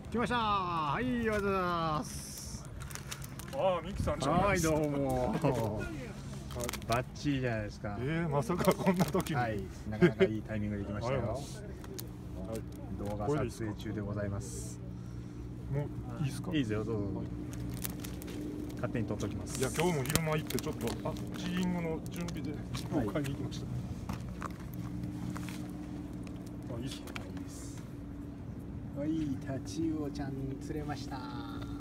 来ました。はい、ありがとうございます。 ああ、ミキさんじゃないはい、 ですか。 どうも。バッチリじゃないですか。 まさかこんな時に。 はい、なかなかいいタイミングで来ましたよ。 はい、 動画撮影中でございます。 もういいですか。 いいですよ、どうぞ。勝手に撮っときます。 いや、今日も昼間行ってちょっとチーイングの準備でチップを買いに行きました。いいですか。 はい、タチウオちゃん釣れました。